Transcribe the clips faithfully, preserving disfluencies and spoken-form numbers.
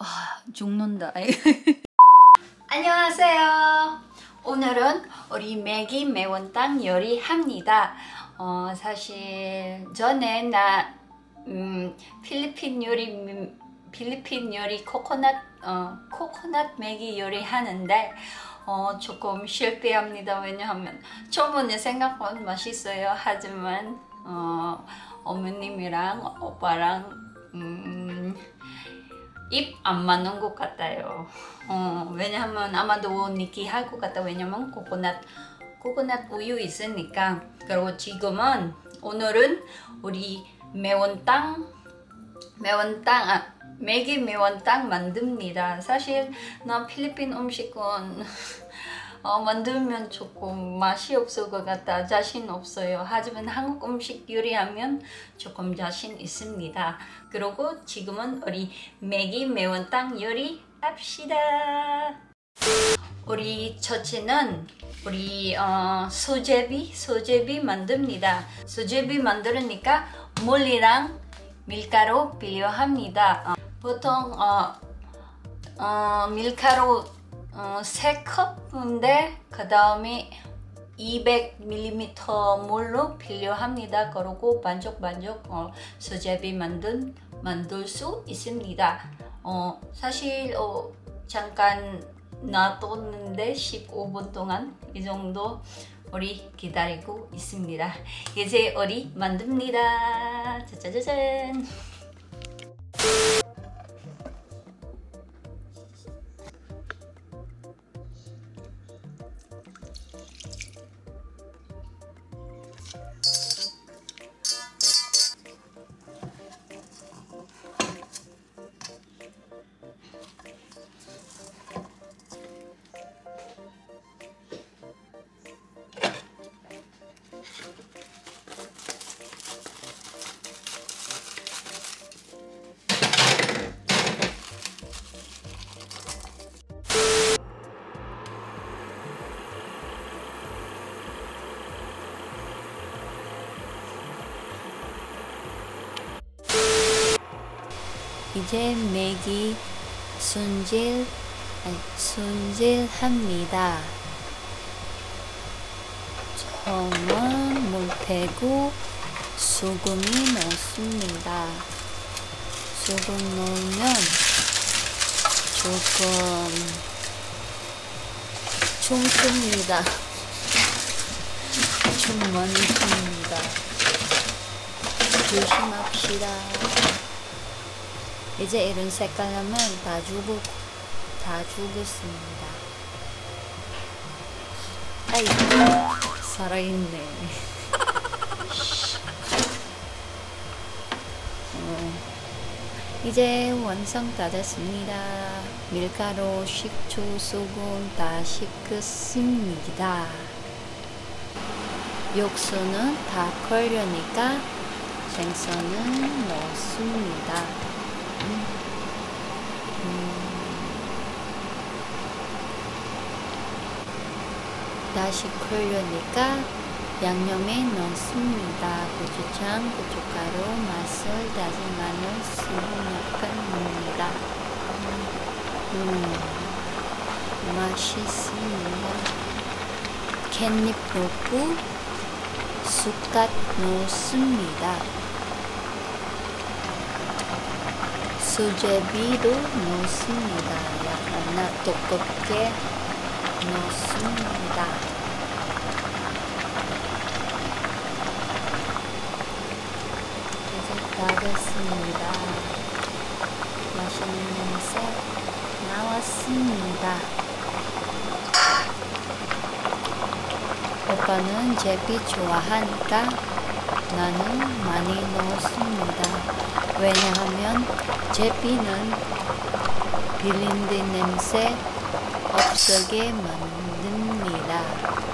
아, 죽는다. 안녕하세요. 오늘은 우리 매기 매운탕 요리합니다. 어, 사실 전에 나 음, 필리핀 요리 필리핀 요리 코코넛 어, 코코넛 매기 요리하는데 어, 조금 실패합니다. 왜냐하면 처음에 생각보다 맛있어요. 하지만 어, 어머님이랑 오빠랑 음, 입 안 맞는 것 같아요. 어, 왜냐하면 아마도 느끼할 것 같아. 왜냐면 코코넛 코코넛 우유 있으니까. 그리고 지금은 오늘은 우리 매운탕 매운탕 아 매기 매운탕 만듭니다. 사실 나 필리핀 음식은 어, 만들면 조금 맛이 없을 것 같아. 자신 없어요. 하지만 한국 음식 요리하면 조금 자신 있습니다. 그리고 지금은 우리 매기 매운탕 요리 합시다. 우리 첫째는 우리 어, 소제비 소제비 만듭니다. 소제비 만들으니까 물이랑 밀가루 필요합니다. 어, 보통 어, 어, 밀가루 어, 세 컵인데 그 다음에 이백 밀리리터 물로 필요합니다. 그리고 반죽반죽 어, 수제비 만든 만들 수 있습니다. 어, 사실 어, 잠깐 놔뒀는데 십오 분 동안 이 정도 우리 기다리고 있습니다. 이제 우리 만듭니다. 짜자자잔. 이제 매기 손질 아니, 손질합니다. 처음은 물 빼고 소금이 넣습니다. 소금 넣으면 조금 좀 씁니다. 좀 많이 씁니다. 조심합시다. 이제 이런 색깔 하면 다 죽고 다 죽었습니다. 아이 살아있네. 어, 이제 완성 다 됐습니다. 밀가루, 식초, 소금 다 씻었습니다. 육수는 다 끓으니까 생선은 넣습니다. 음. 음. 다시 끓으니까 양념에 넣습니다. 고추장, 고춧가루, 맛술, 다진 마늘, 수분 약간 넣습니다. 음. 맛있습니다. 캣닙 넣고 쑥갓 넣습니다. 수제비도 넣습니다. 약간 두껍게 넣습니다. 이제 다 됐습니다. 맛있는 냄새 나왔습니다. 오빠는 제비 좋아하니까 나는 많이 넣었습니다. 왜냐하면 제비는 비린내 냄새 없게 만듭니다.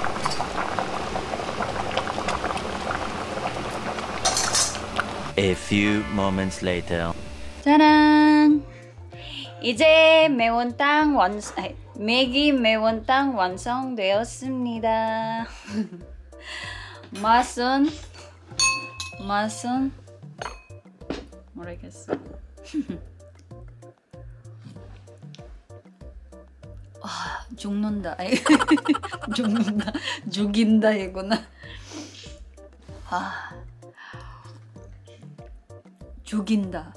A few moments later. 짜란! 이제 매운탕 완성, 아니, 매기 매운탕 완성되었습니다. 맛은 맛은 모르겠어. 죽는다. 아이, 죽는다. 죽인다 이구나. 아, 죽인다.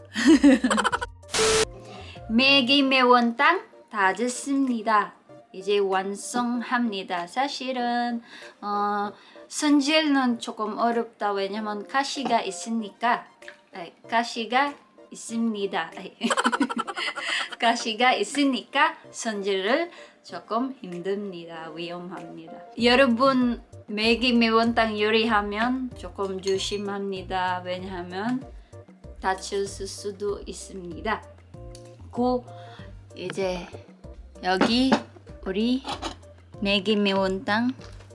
매기 매운탕 다 됐습니다. 이제 완성합니다. 사실은 어, 손질은 조금 어렵다. 왜냐면 가시가 있으니까. 아이, 가시가 있습니다. 아이. 가시가 있으니까 손질을 조금 힘듭니다. 위험합니다. 여러분 매기 매운탕 요리하면 조금 조심합니다. 왜냐하면 다칠 수도 있습니다. 고 이제 여기 우리 매기 매운탕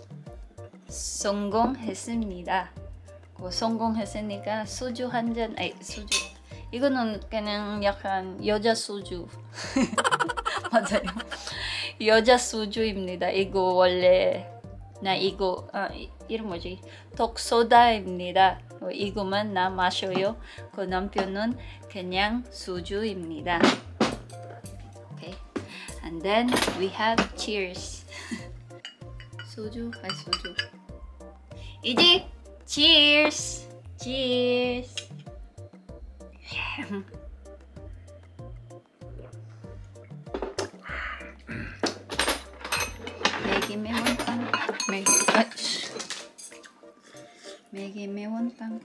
성공했습니다. 고 성공했으니까 소주 한 잔, 아니 소주 이거는 그냥 약간 여자 소주. 맞아요. 여자 소주입니다. 이거 원래 나 이거 아, 이름 뭐지? 독소다입니다. 이거만 나 마셔요. 그 남편은 그냥 소주입니다. Okay. And then we have cheers. 소주, 아니 소주. 이제 cheers, cheers. 매기 매운탕. 매기, 아이씨. 매기 매운탕.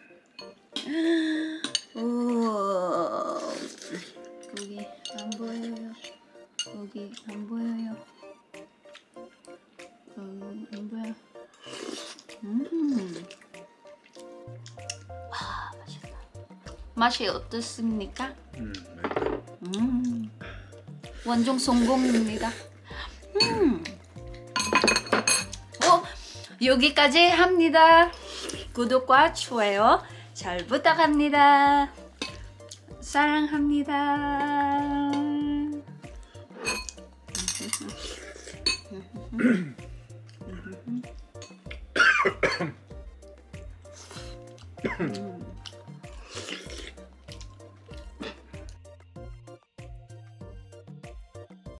오, 거기 안 보여요. 거기 안 보여요. 음, 안 보여. 음, 아 맛있다. 맛이 어떻습니까? 음, 맛있다. 음, 완전 성공입니다. 음. 어, 여기까지 합니다. 구독과 좋아요 잘 부탁합니다. 사랑합니다. 음.